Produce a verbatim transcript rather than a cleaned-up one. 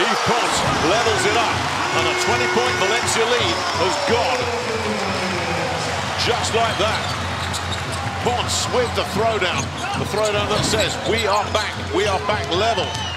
Yves Pons levels it up, and a twenty-point Valencia lead has gone. Just like that. Pons with the throwdown. The throwdown that says, we are back. We are back level.